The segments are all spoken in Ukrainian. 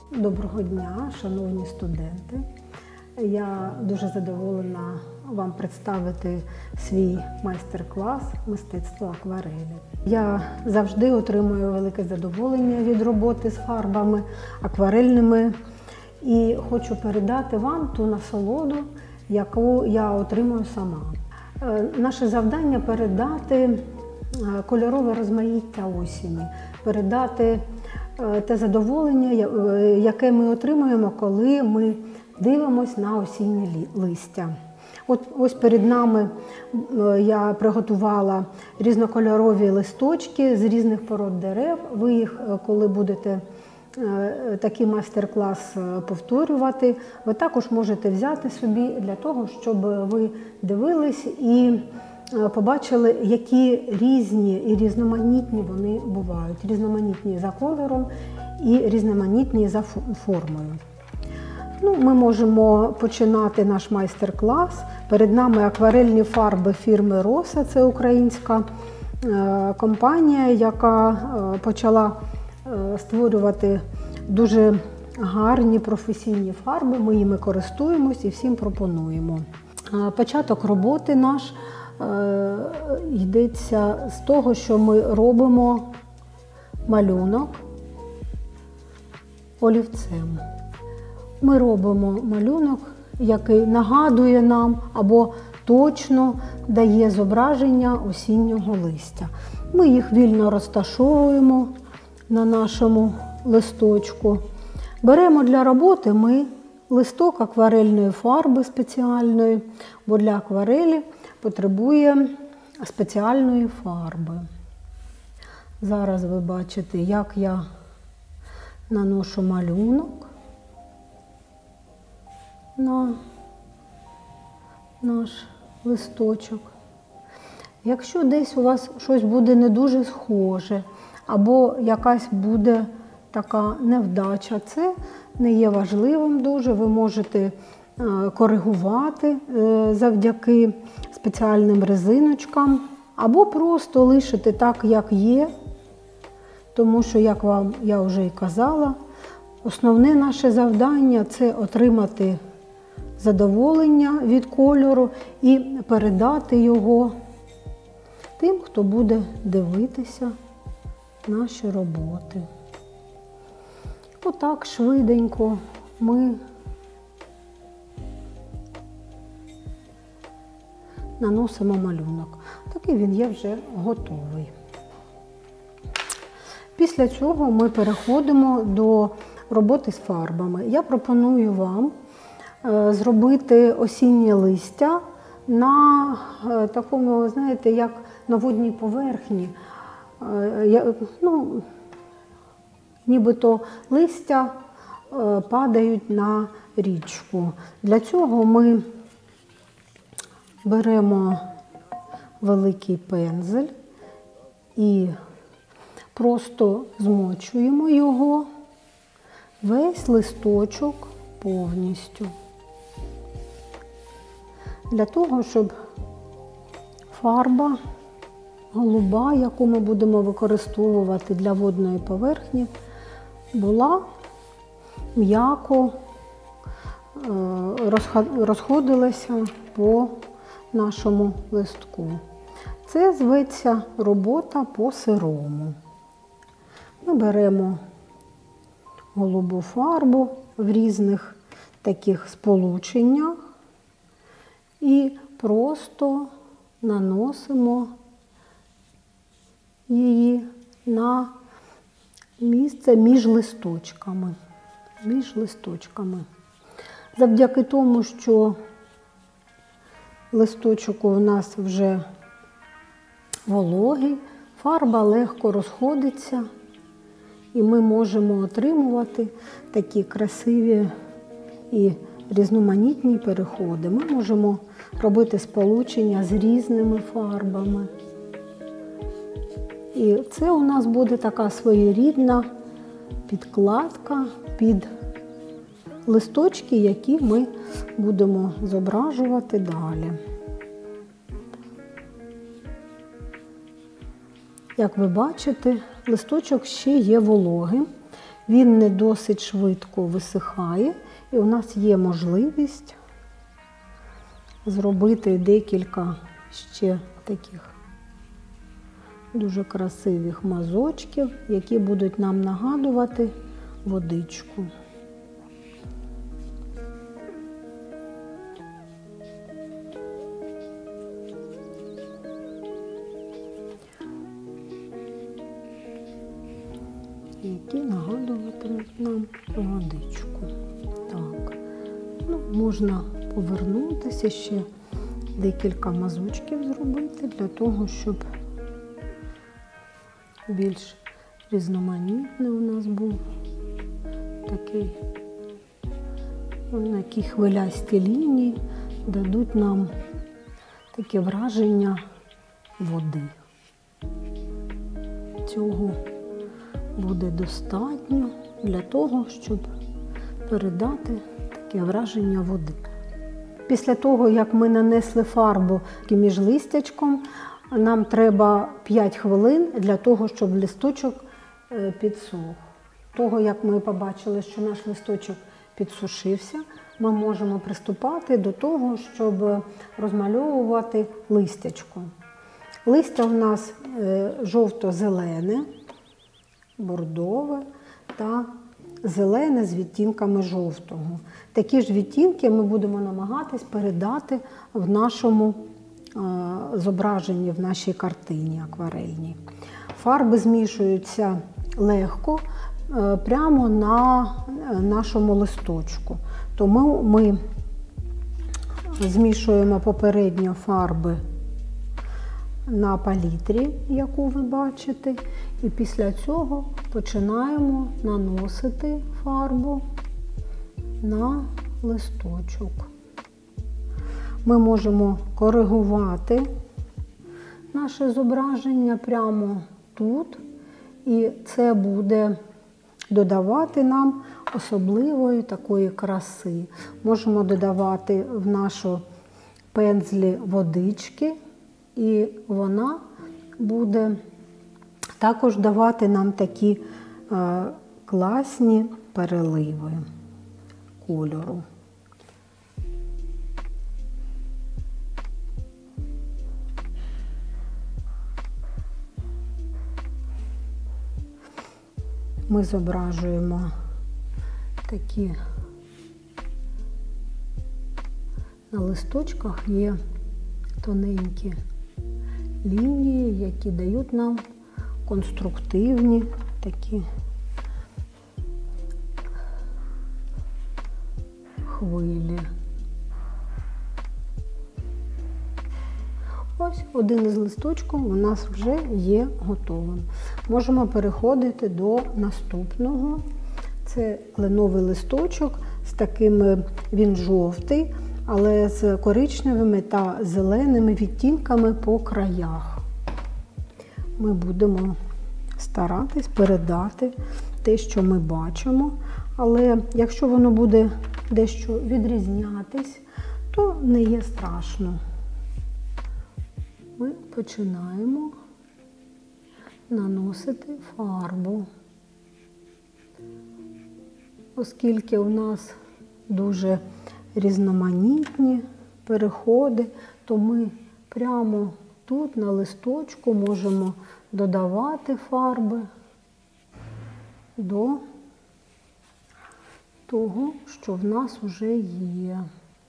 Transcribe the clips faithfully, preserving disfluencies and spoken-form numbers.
Доброго дня, шановні студенти. Я дуже задоволена вам представити свій майстер-клас мистецтво акварелі. Я завжди отримую велике задоволення від роботи з фарбами акварельними і хочу передати вам ту насолоду, яку я отримую сама. Наше завдання – передати кольорове розмаїття осені, передати те задоволення, яке ми отримуємо, коли ми дивимося на осіннє листя. От ось перед нами я приготувала різнокольорові листочки з різних пород дерев. Ви їх, коли будете такий майстер-клас повторювати, ви також можете взяти собі для того, щоб ви дивились і побачили, які різні і різноманітні вони бувають. Різноманітні за кольором і різноманітні за формою. Ну, ми можемо починати наш майстер-клас. Перед нами акварельні фарби фірми Роса. Це українська компанія, яка почала створювати дуже гарні професійні фарби. Ми їми користуємось і всім пропонуємо. Початок роботи наш йдеться з того, що ми робимо малюнок олівцем. Ми робимо малюнок, який нагадує нам або точно дає зображення осіннього листя. Ми їх вільно розташовуємо на нашому листочку. Беремо для роботи ми листок акварельної фарби спеціальної, бо для акварелі потребує спеціальної фарби. Зараз ви бачите, як я наношу малюнок на наш листочок. Якщо десь у вас щось буде не дуже схоже, або якась буде така невдача, це не є важливим дуже, ви можете коригувати завдяки спеціальним резиночкам, або просто лишити так, як є, тому що, як вам я вже і казала, основне наше завдання – це отримати задоволення від кольору і передати його тим, хто буде дивитися наші роботи. Отак швиденько ми наносимо малюнок. Такий він є вже готовий. Після цього ми переходимо до роботи з фарбами. Я пропоную вам зробити осіннє листя на такому, знаєте, як на водній поверхні. Ну, нібито листя падають на річку. Для цього ми беремо великий пензель і просто змочуємо його, весь листочок повністю. Для того, щоб фарба голуба, яку ми будемо використовувати для водної поверхні, була м'яко розходилася по нашому листку. Це зветься робота по сирому. Ми беремо голубу фарбу в різних таких сполученнях і просто наносимо її на місце між листочками. Між листочками. Завдяки тому, що листочок у нас вже вологий, фарба легко розходиться, і ми можемо отримувати такі красиві і різноманітні переходи. Ми можемо робити сполучення з різними фарбами. І це у нас буде така своєрідна підкладка під листочки, які ми будемо зображувати далі. Як ви бачите, листочок ще є вологим, він не досить швидко висихає, і у нас є можливість зробити декілька ще таких дуже красивих мазочків, які будуть нам нагадувати водичку. Які нагадуватимуть нам водичку. Так. Ну, можна повернутися, ще декілька мазочків зробити, для того, щоб більш різноманітний у нас був такий, такі хвилясті лінії дадуть нам таке враження води. Цього буде достатньо для того, щоб передати таке враження води. Після того, як ми нанесли фарбу між листячком, нам треба п'ять хвилин для того, щоб листочок підсох. Того, як ми побачили, що наш листочок підсушився, ми можемо приступати до того, щоб розмальовувати листячко. Листя у нас жовто-зелене, бордове та зелене з відтінками жовтого. Такі ж відтінки ми будемо намагатись передати в нашому е, зображенні, в нашій картині акварельній. Фарби змішуються легко е, прямо на нашому листочку. Тому ми змішуємо попередньо фарби на палітрі, яку ви бачите, і після цього починаємо наносити фарбу на листочок. Ми можемо коригувати наше зображення прямо тут, і це буде додавати нам особливої такої краси. Можемо додавати в нашу пензлі водички, і вона буде також давати нам такі е, класні переливи кольору. Ми зображуємо такі, на листочках є тоненькі лінії, які дають нам конструктивні такі хвилі. Ось один із листочків у нас вже є готовим. Можемо переходити до наступного. Це кленовий листочок з такими, він жовтий, але з коричневими та зеленими відтінками по краях. Ми будемо старатись передати те, що ми бачимо, але якщо воно буде дещо відрізнятись, то не є страшно. Ми починаємо наносити фарбу. Оскільки у нас дуже різноманітні переходи, то ми прямо тут на листочку можемо додавати фарби до того, що в нас вже є.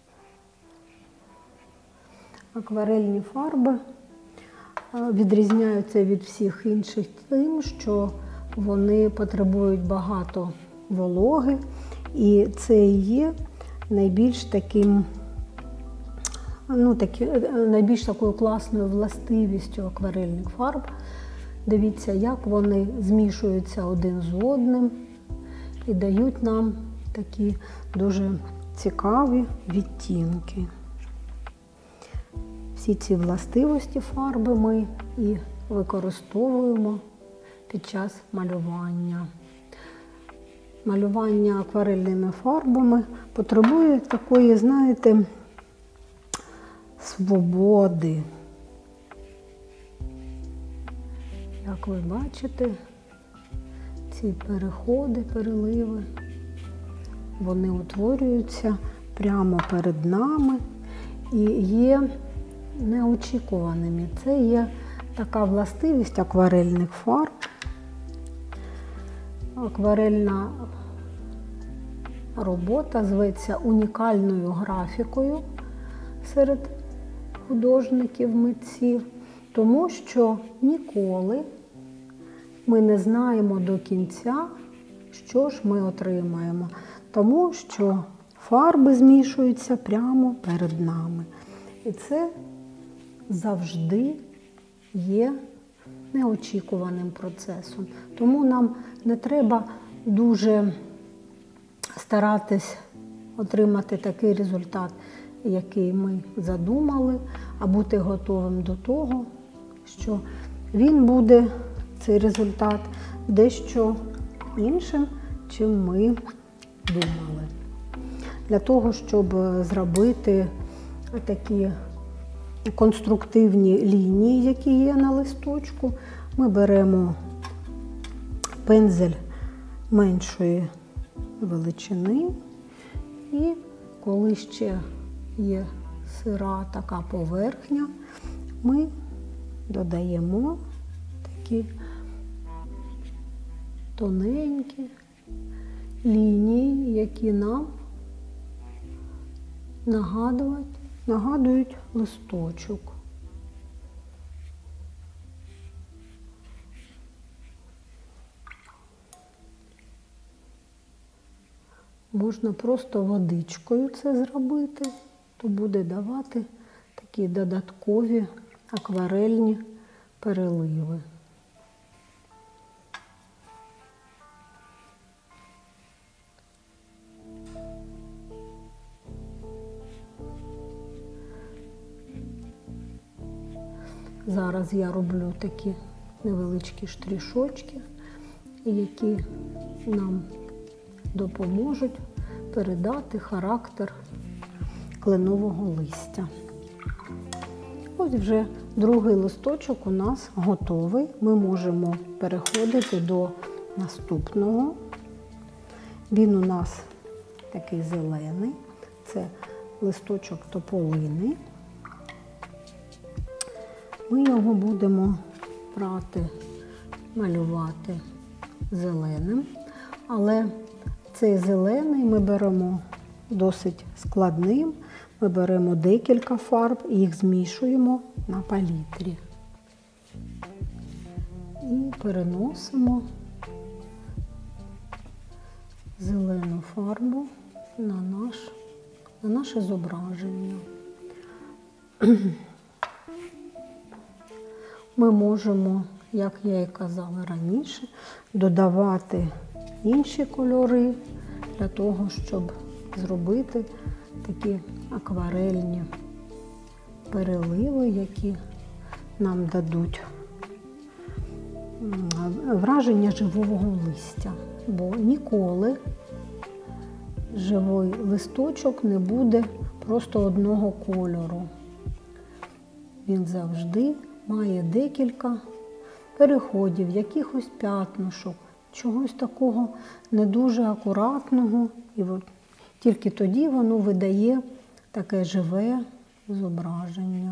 Акварельні фарби відрізняються від всіх інших тим, що вони потребують багато вологи, і це і є найбільш таким, ну, такі, найбільш такою класною властивістю акварельних фарб. Дивіться, як вони змішуються один з одним і дають нам такі дуже цікаві відтінки. Всі ці властивості фарби ми і використовуємо під час малювання. Малювання акварельними фарбами потребує такої, знаєте, свободи. Як ви бачите, ці переходи, переливи, вони утворюються прямо перед нами і є неочікуваними. Це є така властивість акварельних фарб. Акварельна робота зветься унікальною графікою серед художників, митців, тому що ніколи ми не знаємо до кінця, що ж ми отримаємо, тому що фарби змішуються прямо перед нами. І це завжди є неочікуваним процесом. Тому нам не треба дуже старатись отримати такий результат, який ми задумали, а бути готовим до того, що він буде, цей результат, дещо іншим, чим ми думали. Для того, щоб зробити такі конструктивні лінії, які є на листочку, ми беремо пензель меншої величини і коли ще є сира така поверхня, ми додаємо такі тоненькі лінії, які нам нагадують, нагадують листочок. Можна просто водичкою це зробити, то буде давати такі додаткові акварельні переливи. Зараз я роблю такі невеличкі штришочки, які нам допоможуть передати характер кленового листя. Ось вже другий листочок у нас готовий. Ми можемо переходити до наступного. Він у нас такий зелений. Це листочок тополини. Ми його будемо брати, малювати зеленим, але цей зелений ми беремо досить складним. Ми беремо декілька фарб і їх змішуємо на палітрі. І переносимо зелену фарбу на, наш, на наше зображення. Ми можемо, як я і казала раніше, додавати інші кольори для того, щоб зробити такі акварельні переливи, які нам дадуть враження живого листя. Бо ніколи живий листочок не буде просто одного кольору. Він завжди має декілька переходів, якихось п'ятнишок, чогось такого не дуже акуратного. І от тільки тоді воно видає таке живе зображення.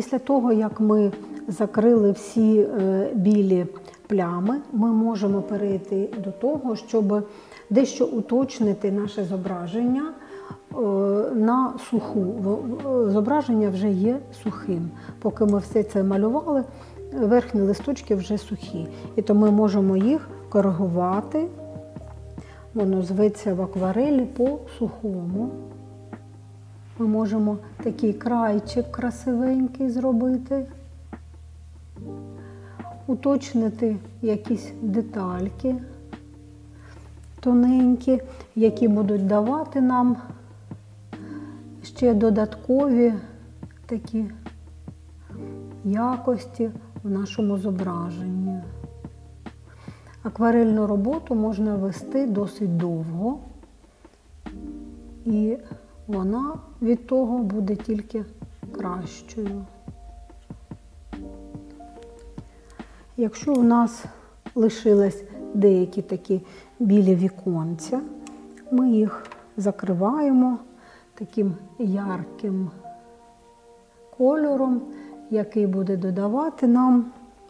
Після того, як ми закрили всі білі плями, ми можемо перейти до того, щоб дещо уточнити наше зображення на суху. Зображення вже є сухим. Поки ми все це малювали, верхні листочки вже сухі. І то ми можемо їх коригувати. Воно зветься в акварелі по-сухому. Ми можемо такий крайчик красивенький зробити, уточнити якісь детальки тоненькі, які будуть давати нам ще додаткові такі якості в нашому зображенні. Акварельну роботу можна вести досить довго, і вона від того буде тільки кращою. Якщо у нас лишились деякі такі білі віконця, ми їх закриваємо таким ярким кольором, який буде додавати нам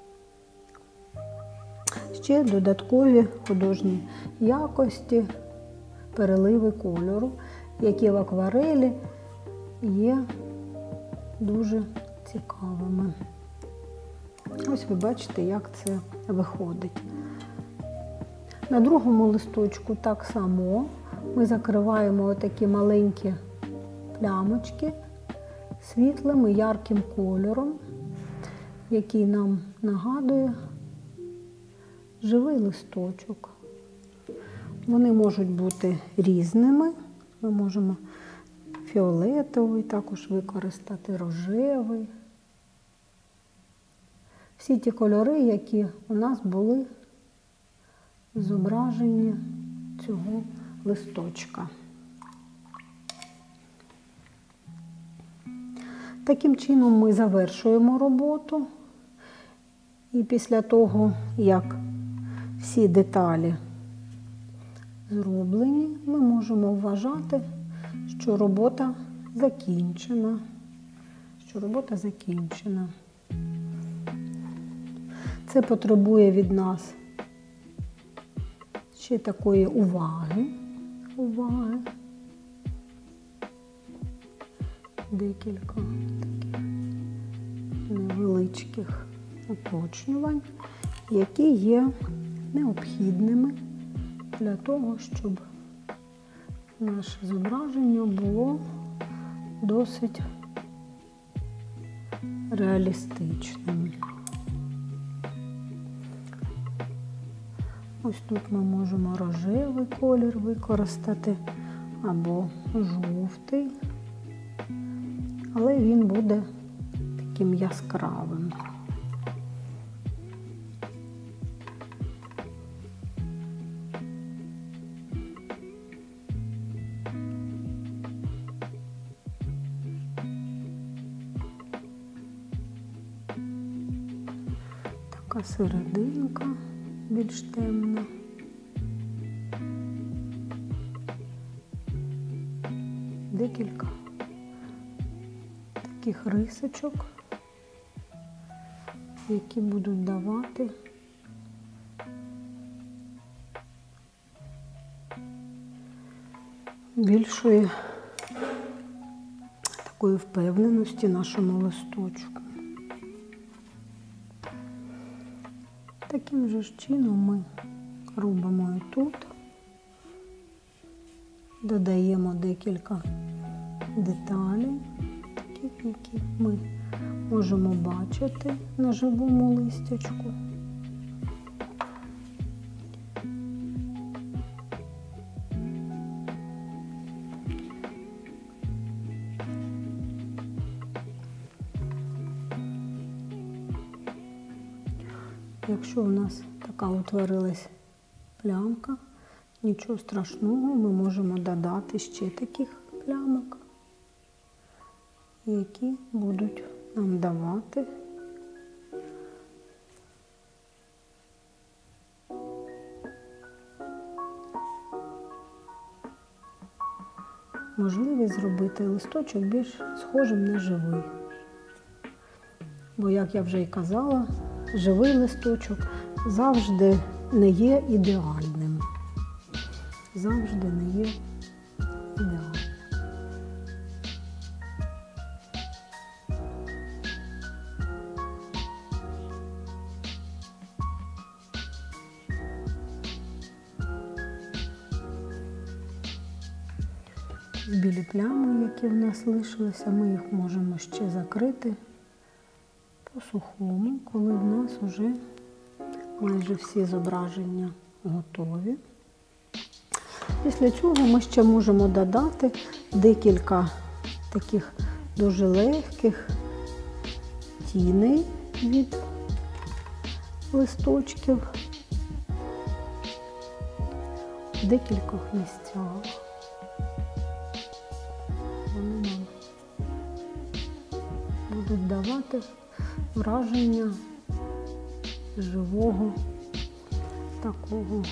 ще додаткові художні якості, переливи кольору, які в акварелі є дуже цікавими. Ось ви бачите, як це виходить. На другому листочку так само ми закриваємо отакі маленькі плямочки світлим і ярким кольором, який нам нагадує живий листочок. Вони можуть бути різними. Ми можемо фіолетовий також використати, рожевий. Всі ті кольори, які у нас були в зображенні цього листочка. Таким чином ми завершуємо роботу. І після того, як всі деталі зроблені, ми можемо вважати, що робота закінчена. Що робота закінчена. Це потребує від нас ще такої уваги. Уваги. Декілька таких невеличких уточнювань, які є необхідними для того, щоб наше зображення було досить реалістичним. Ось тут ми можемо рожевий колір використати або жовтий, але він буде таким яскравим. Така серединка більш темна. Декілька таких рисочок, які будуть давати більшої такої впевненості нашому листочку. Таким же ж чином ми робимо і тут, додаємо декілька деталей, таких, які ми можемо бачити на живому листячку. Якщо у нас така утворилась плямка, нічого страшного, ми можемо додати ще таких плямок, які будуть нам давати можливість зробити листочок більш схожим на живий. Бо, як я вже й казала, живий листочок завжди не є ідеальним. Завжди не є ідеальним. Білі плями, які в нас лишилися, ми їх можемо ще закрити по-сухому, коли в нас вже майже всі зображення готові. Після цього ми ще можемо додати декілька таких дуже легких тіней від листочків в декількох місцях. Вони нам будуть давати враження живого такого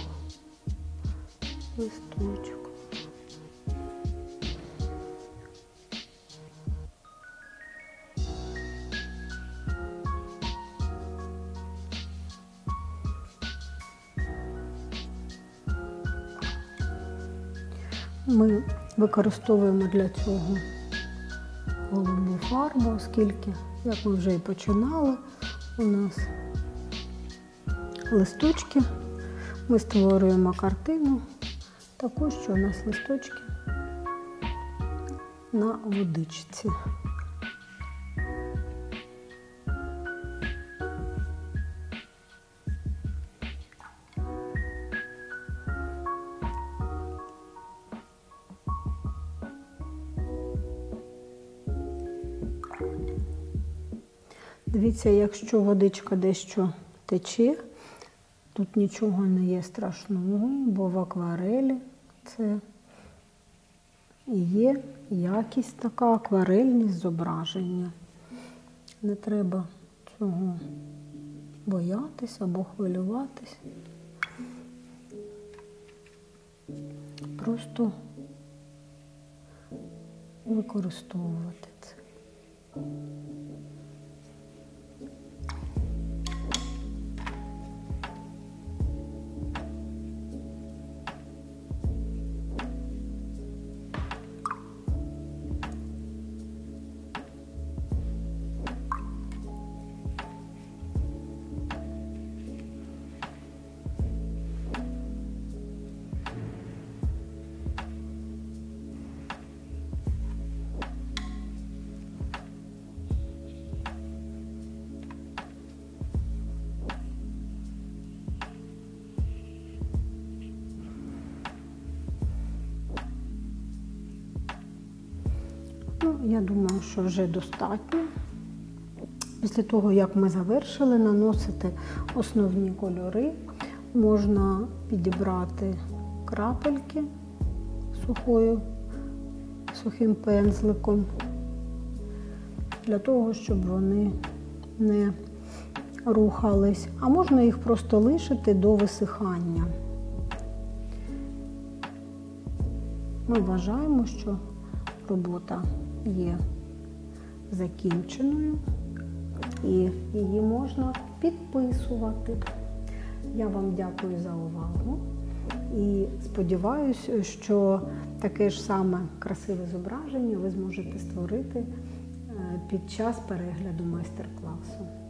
листочку. Ми використовуємо для цього голубу фарбу, оскільки, як ми вже і починали, у нас листочки, ми створюємо картину таку, що у нас листочки на водичці. Дивіться, якщо водичка дещо тече, тут нічого не є страшного, бо в акварелі це і є якість така, акварельність зображення. Не треба цього боятися або хвилюватись. Просто використовувати це. Ну, я думаю, що вже достатньо. Після того, як ми завершили наносити основні кольори, можна підібрати крапельки сухою, сухим пензликом, для того, щоб вони не рухались, а можна їх просто лишити до висихання. Ми вважаємо, що робота є закінченою і її можна підписувати. Я вам дякую за увагу і сподіваюся, що таке ж саме красиве зображення ви зможете створити під час перегляду майстер-класу.